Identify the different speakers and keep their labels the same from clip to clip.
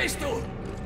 Speaker 1: bist du?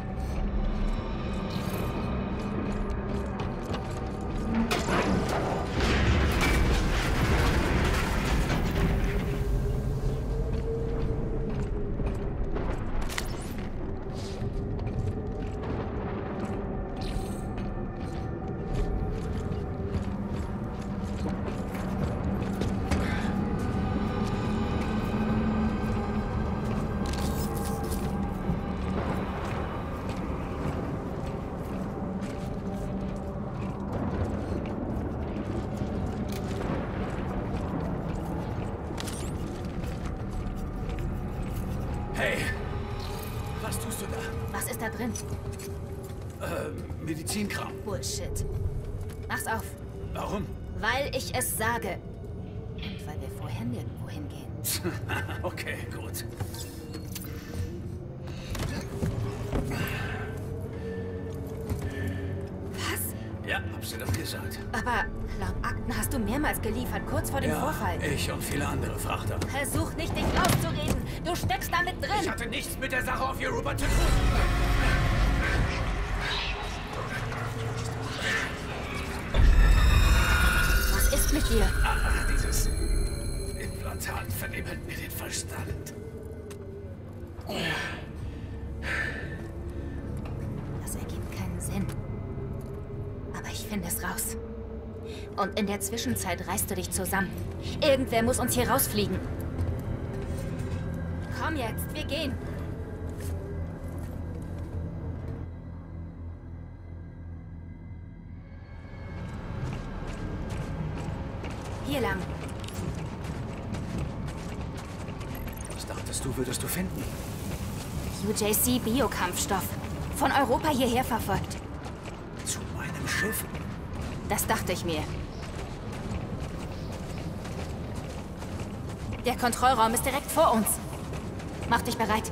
Speaker 1: Hey, was tust du da?
Speaker 2: Was ist da drin?
Speaker 1: Medizinkram.
Speaker 2: Bullshit. Mach's auf.
Speaker 1: Warum?
Speaker 2: Weil ich es sage. Und weil wir vorher nirgendwo hingehen.
Speaker 1: Okay, gut.
Speaker 2: Was?
Speaker 1: Ja, hab's dir doch gesagt.
Speaker 2: Aber laut Akten hast du mehrmals geliefert, kurz vor dem Vorfall.
Speaker 1: Ich und viele andere Frachter.
Speaker 2: Versuch nicht, dich rauszureden. Du steckst damit drin.
Speaker 1: Ich hatte nichts mit der Sache auf Europa zu tun.
Speaker 2: Was ist mit dir?
Speaker 1: Dieses Implantat vernebelt mir den Verstand.
Speaker 2: Das ergibt keinen Sinn. Aber ich finde es raus. Und in der Zwischenzeit reißt du dich zusammen. Irgendwer muss uns hier rausfliegen. Komm jetzt, wir gehen. Hier lang.
Speaker 1: Was dachtest du, würdest du finden?
Speaker 2: UJC Biokampfstoff. Von Europa hierher verfolgt.
Speaker 1: Zu meinem Schiff?
Speaker 2: Das dachte ich mir. Der Kontrollraum ist direkt vor uns. Mach dich bereit.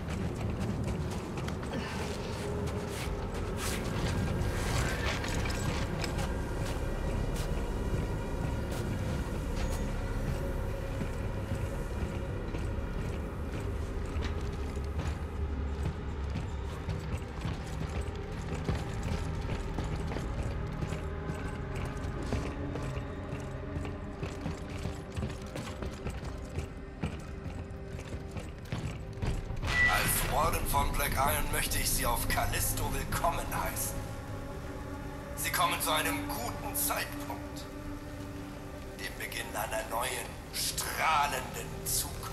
Speaker 3: Warden von Black Iron möchte ich Sie auf Callisto willkommen heißen. Sie kommen zu einem guten Zeitpunkt. Dem Beginn einer neuen, strahlenden Zukunft.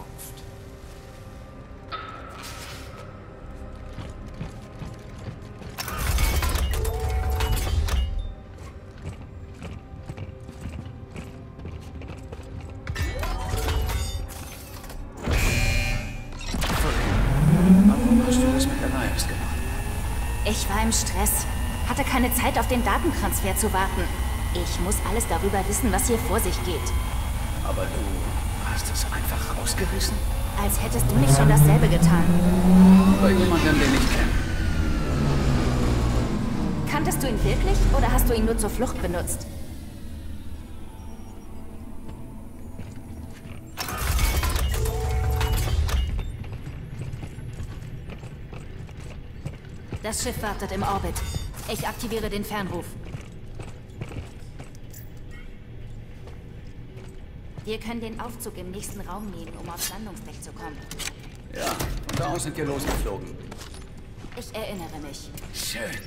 Speaker 2: Ich war im Stress. Hatte keine Zeit, auf den Datentransfer zu warten. Ich muss alles darüber wissen, was hier vor sich geht.
Speaker 1: Aber du hast es einfach rausgerissen?
Speaker 2: Als hättest du nicht schon dasselbe getan.
Speaker 1: Bei jemandem, den ich kenne.
Speaker 2: Kanntest du ihn wirklich oder hast du ihn nur zur Flucht benutzt? Das Schiff wartet im Orbit. Ich aktiviere den Fernruf. Wir können den Aufzug im nächsten Raum nehmen, um aufs Landungsdeck zu kommen.
Speaker 1: Ja, von da aus sind wir losgeflogen.
Speaker 2: Ich erinnere mich.
Speaker 1: Schön.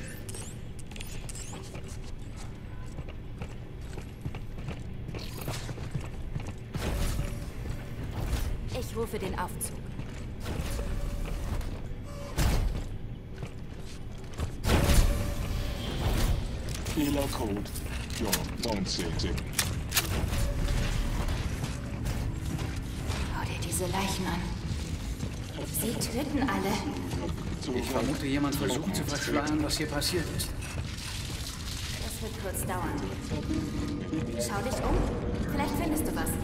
Speaker 2: Ich rufe den Aufzug.
Speaker 4: Fehler Code. Ja, 19.
Speaker 2: Schau dir diese Leichen an. Sie töten alle.
Speaker 1: Ich vermute, jemand versucht zu verschleiern, was hier passiert ist.
Speaker 2: Das wird kurz dauern. Schau dich um. Vielleicht findest du was.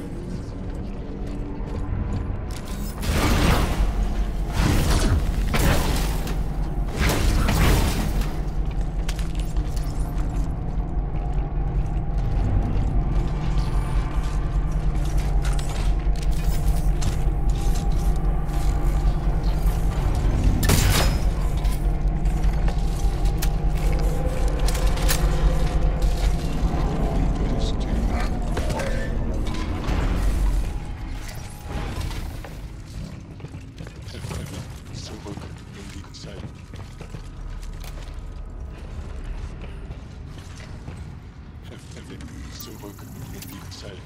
Speaker 4: zurück in die Zellen.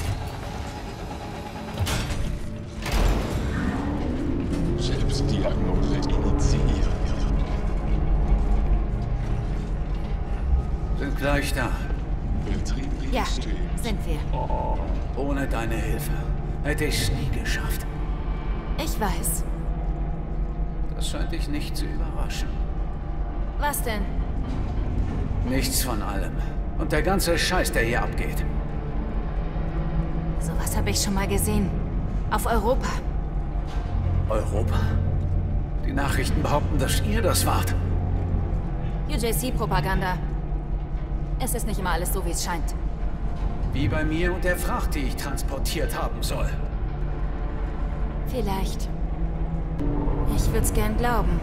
Speaker 4: Selbstdiagnose initiiert.
Speaker 1: Sind gleich da.
Speaker 4: Betrieb
Speaker 2: Ja,
Speaker 4: System.
Speaker 2: sind wir.
Speaker 1: Ohne deine Hilfe hätte ich's nie geschafft.
Speaker 2: Ich weiß.
Speaker 1: Das scheint dich nicht zu überraschen.
Speaker 2: Was denn?
Speaker 1: Nichts von allem. Und der ganze Scheiß, der hier abgeht.
Speaker 2: Sowas habe ich schon mal gesehen. Auf Europa.
Speaker 1: Europa? Die Nachrichten behaupten, dass ihr das wart.
Speaker 2: UJC-Propaganda. Es ist nicht immer alles so, wie es scheint.
Speaker 1: Wie bei mir und der Fracht, die ich transportiert haben soll.
Speaker 2: Vielleicht. Ich würde es gern glauben.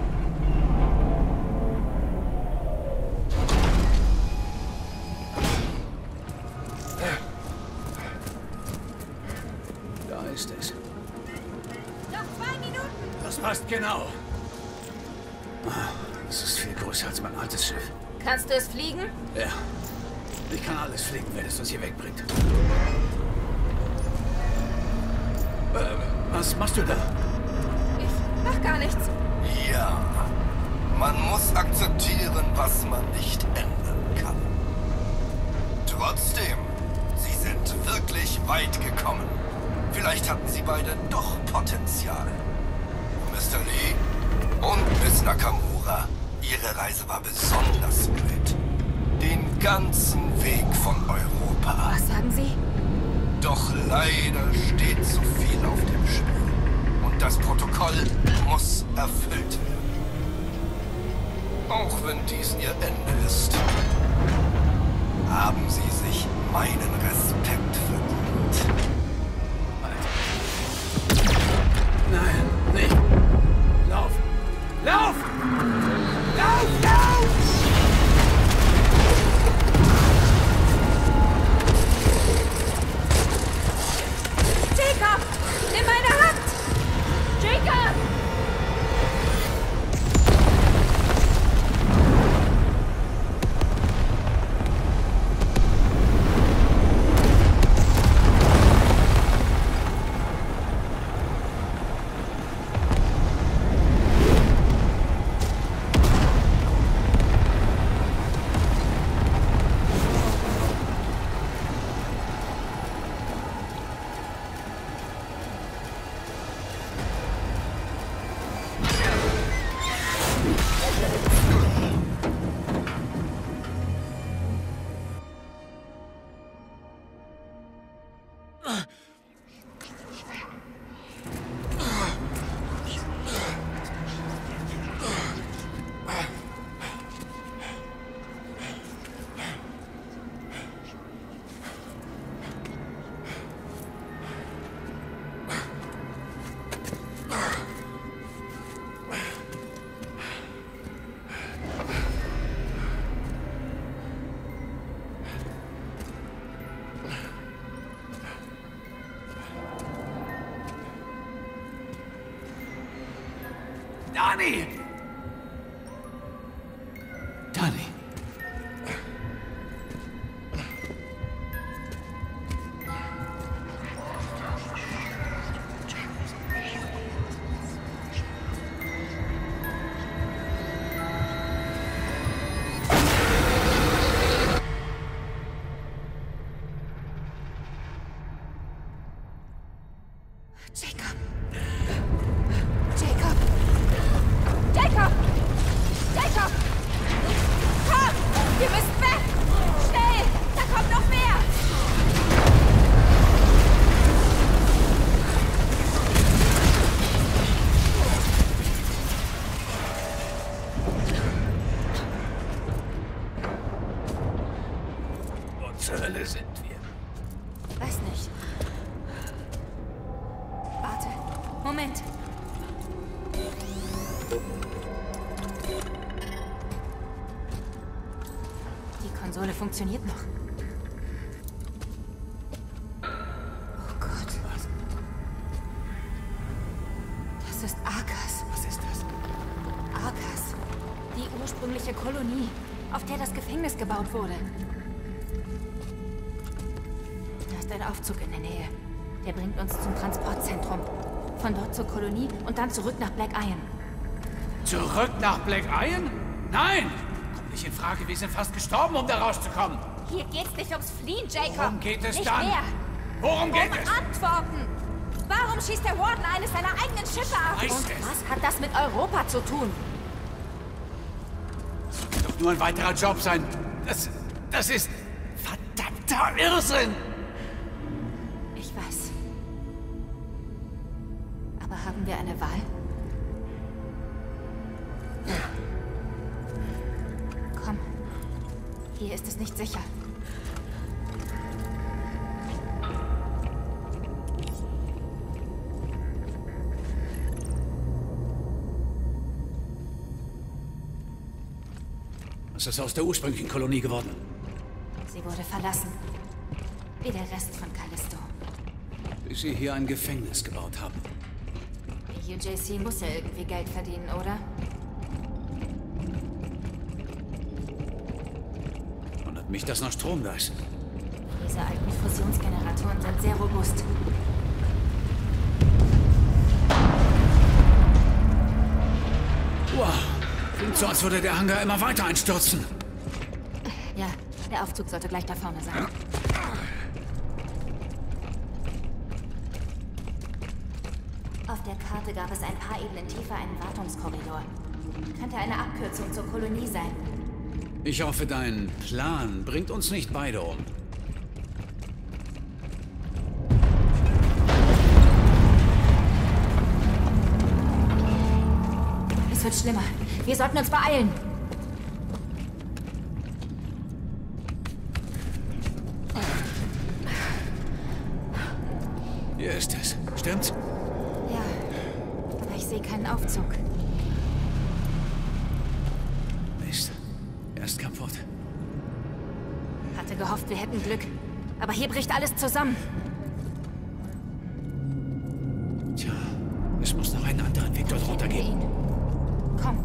Speaker 1: Da ist es.
Speaker 2: Noch 2 Minuten!
Speaker 1: Das passt genau. Es ist viel größer als mein altes Schiff.
Speaker 2: Kannst du es fliegen?
Speaker 1: Ja. Ich kann alles fliegen, wenn es uns hier wegbringt. Was machst du da?
Speaker 2: Ich mach gar nichts.
Speaker 3: Ja, man muss akzeptieren, was man nicht ändern kann. Trotzdem, sie sind wirklich weit gekommen. Vielleicht hatten sie beide doch Potenzial. Mr. Lee und Miss Nakamura, ihre Reise war besonders blöd. Den ganzen Weg von Europa.
Speaker 2: Was sagen Sie?
Speaker 3: Doch leider steht zu viel auf dem Spiel. Und das Protokoll muss erfüllt werden. Auch wenn dies ihr Ende ist, haben sie sich meinen Respekt verdient.
Speaker 1: Nein, nicht. Lauf! Lauf! Lauf! Lauf!
Speaker 2: Jacob! In meiner Hand! Jacob!
Speaker 1: Dani! Dani!
Speaker 2: Jacob! Jacob! Jacob! Jacob! Komm! Wir müssen weg! Schnell! Da kommt noch mehr!
Speaker 1: Wo zur Hölle sind wir?
Speaker 2: Weiß nicht. Warte. Moment. Die Konsole funktioniert noch. Oh Gott.
Speaker 1: Was?
Speaker 2: Das ist Arkas.
Speaker 1: Was ist das?
Speaker 2: Arkas. Die ursprüngliche Kolonie, auf der das Gefängnis gebaut wurde. ist ein Aufzug in der Nähe. Der bringt uns zum Transportzentrum. Von dort zur Kolonie und dann zurück nach Black Iron.
Speaker 1: Zurück nach Black Iron? Nein! Kommt nicht in Frage, wir sind fast gestorben, um da rauszukommen.
Speaker 2: Hier geht's nicht ums Fliehen, Jacob.
Speaker 1: Worum geht es
Speaker 2: nicht
Speaker 1: dann?
Speaker 2: Mehr.
Speaker 1: Worum geht es?
Speaker 2: Antworten! Warum schießt der Warden eines seiner eigenen Schiffe ab?
Speaker 1: Weiß
Speaker 2: Und
Speaker 1: es.
Speaker 2: was hat das mit Europa zu tun?
Speaker 1: Das wird doch nur ein weiterer Job sein. Das ist verdammter Irrsinn!
Speaker 2: Ich weiß. Aber haben wir eine Wahl? Komm. Hier ist es nicht sicher.
Speaker 1: Was ist aus der ursprünglichen Kolonie geworden?
Speaker 2: Sie wurde verlassen. Wie der Rest von Callisto.
Speaker 1: Bis sie hier ein Gefängnis gebaut haben.
Speaker 2: Die UJC muss ja irgendwie Geld verdienen, oder?
Speaker 1: Wundert mich, dass noch Strom da ist.
Speaker 2: Diese alten Fusionsgeneratoren sind sehr robust.
Speaker 1: Wow, klingt so, als würde der Hangar immer weiter einstürzen.
Speaker 2: Ja, der Aufzug sollte gleich da vorne sein. Auf der Karte gab es ein paar Ebenen tiefer einen Wartungskorridor. Könnte eine Abkürzung zur Kolonie sein.
Speaker 1: Ich hoffe, dein Plan bringt uns nicht beide um.
Speaker 2: Es wird schlimmer. Wir sollten uns beeilen.
Speaker 1: Hier ist es. Stimmt's?
Speaker 2: Ja, aber ich sehe keinen Aufzug.
Speaker 1: Mist. Er ist kaputt.
Speaker 2: Hatte gehofft, wir hätten Glück. Aber hier bricht alles zusammen.
Speaker 1: Tja, es muss noch einen anderen Weg dort runter geben.
Speaker 2: Komm.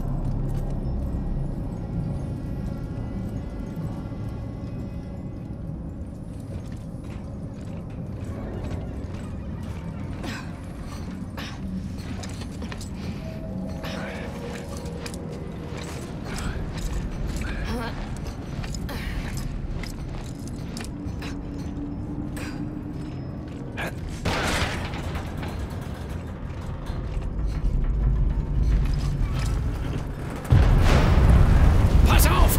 Speaker 1: Pass auf!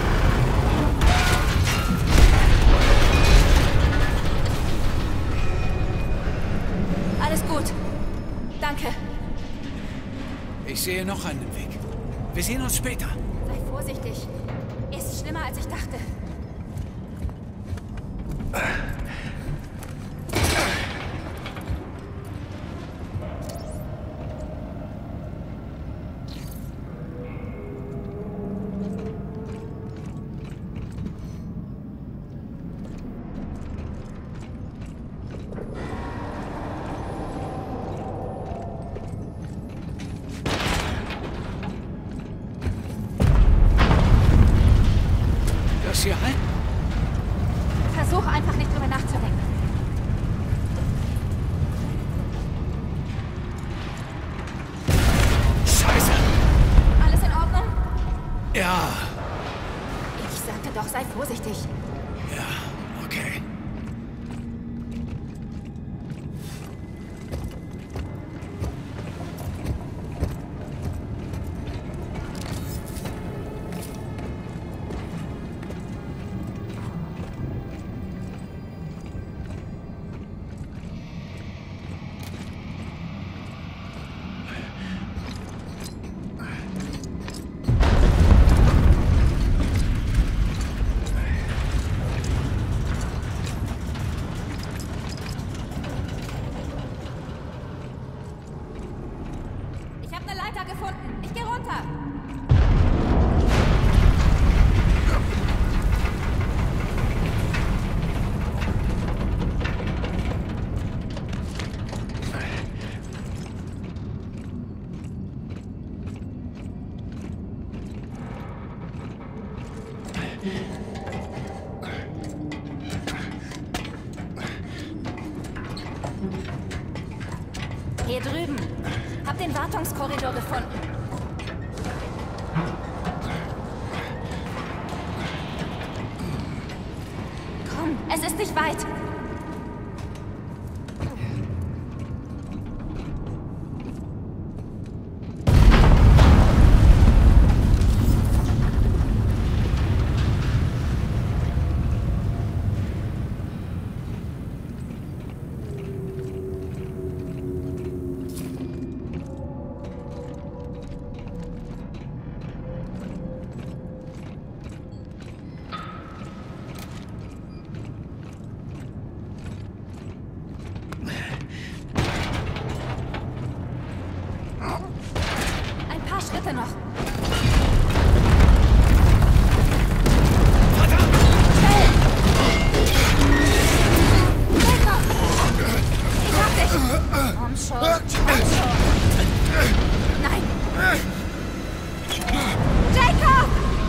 Speaker 2: Alles gut. Danke.
Speaker 1: Ich sehe noch einen Weg. Wir sehen uns später.
Speaker 2: Sei vorsichtig. Ist schlimmer, als ich dachte.
Speaker 1: Das hier halten?
Speaker 2: Versuch einfach nicht drüber nachzudenken.
Speaker 1: Scheiße!
Speaker 2: Alles in Ordnung?
Speaker 1: Ja,
Speaker 2: Ich sagte doch, sei vorsichtig.
Speaker 1: ja, okay.
Speaker 2: Ich habe eine Leiter gefunden. Ich gehe runter. den Wartungskorridor gefunden. Komm, es ist nicht weit. Schritte noch.
Speaker 1: Verdammt!
Speaker 2: Schnell! Jacob! Ich hab dich! Komm schon, komm schon! Nein! Jacob!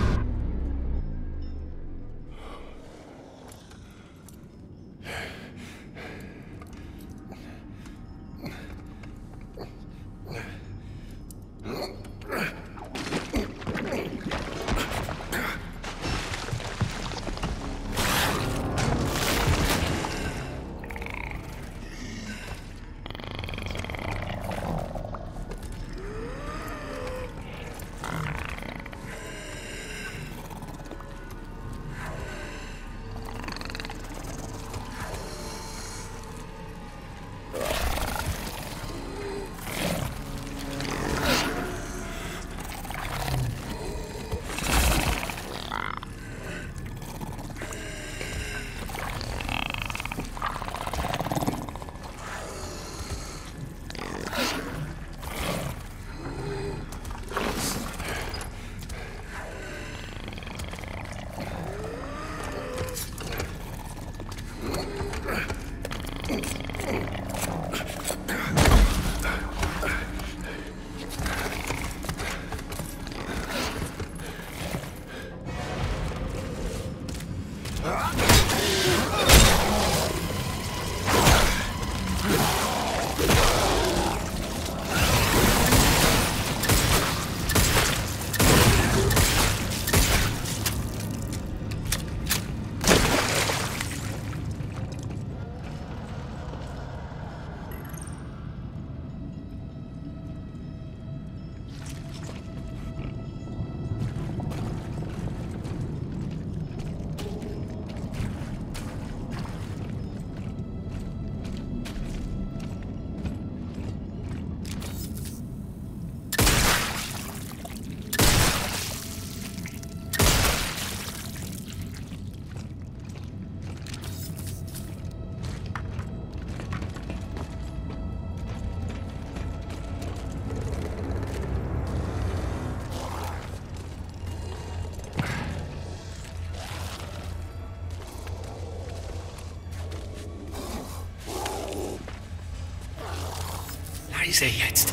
Speaker 1: Leise jetzt.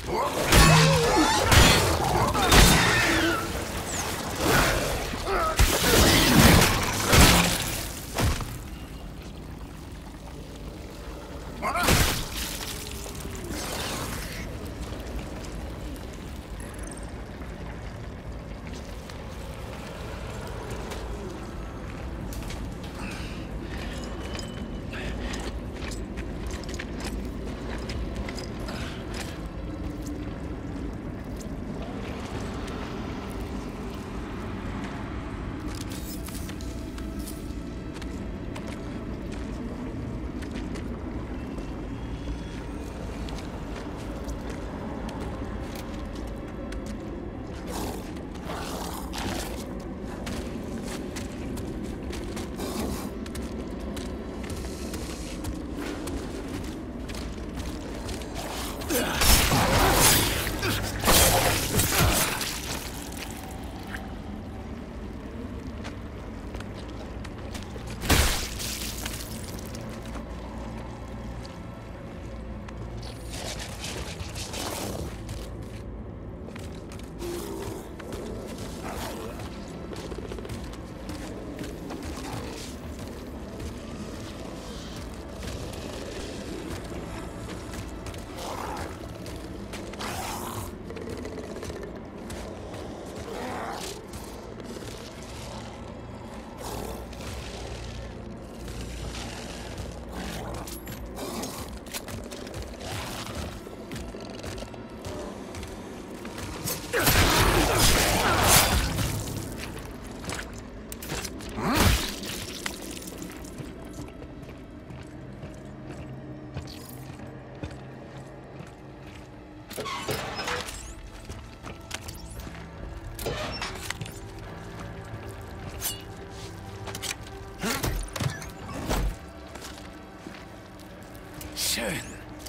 Speaker 1: Schön.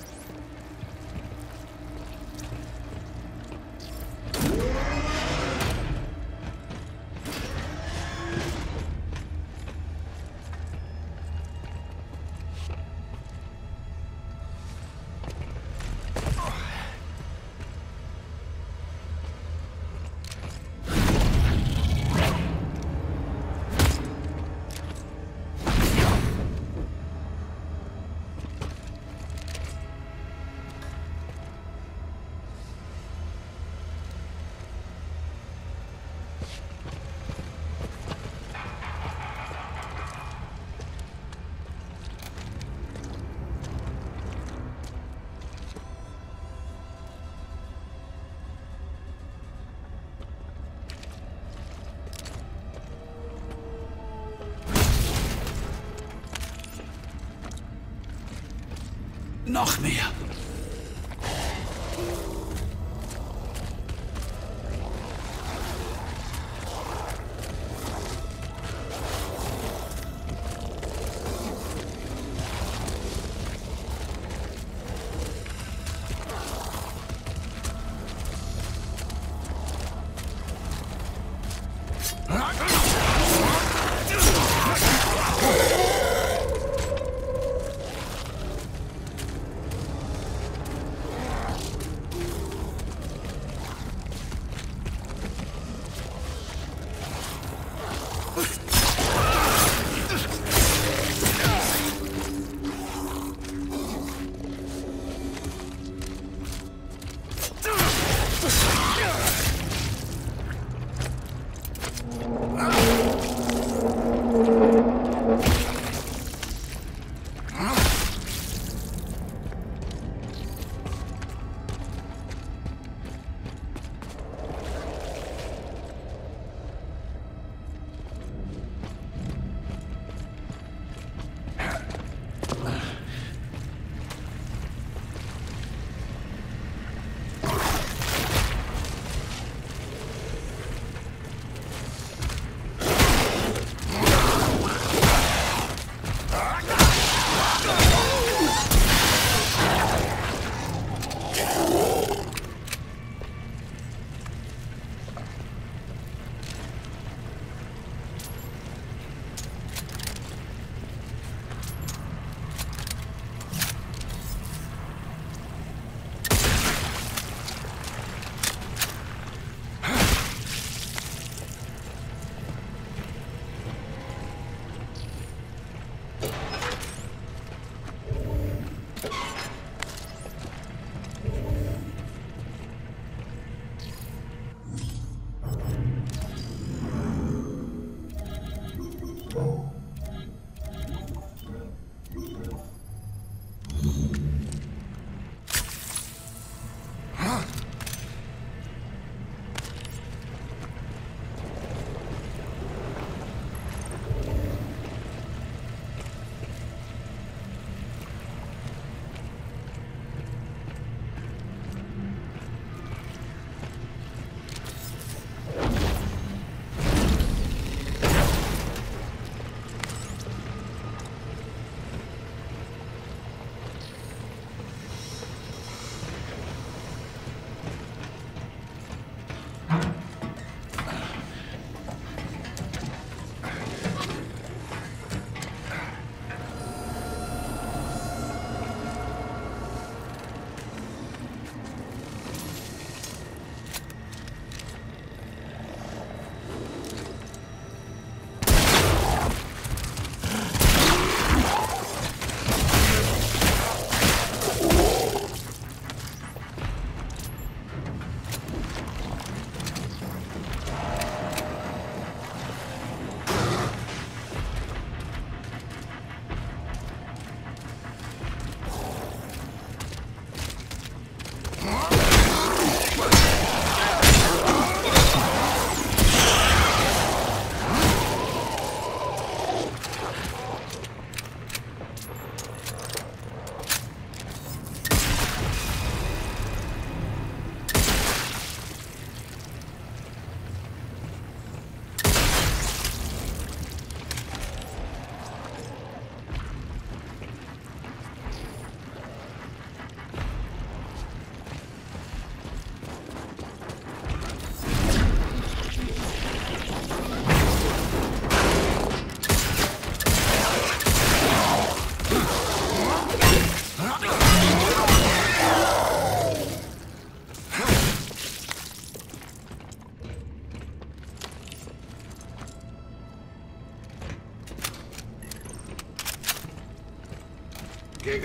Speaker 1: Noch mehr.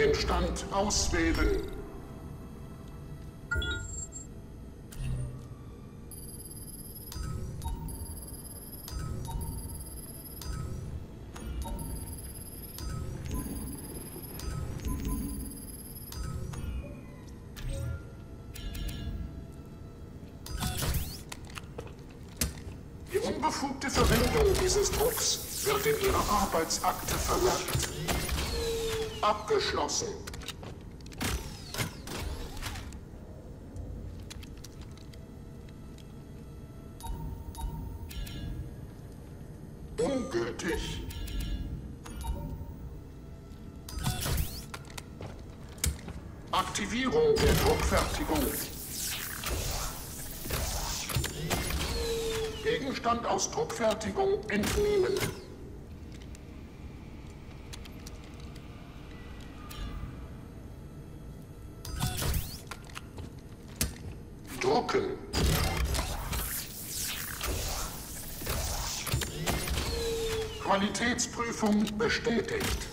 Speaker 5: Gegenstand auswählen. Die unbefugte Verwendung dieses Drucks wird in Ihrer Arbeitsakte vermerkt. Abgeschlossen. Ungültig. Aktivierung der Druckfertigung. Gegenstand aus Druckfertigung entnehmen. Drucken. Qualitätsprüfung bestätigt.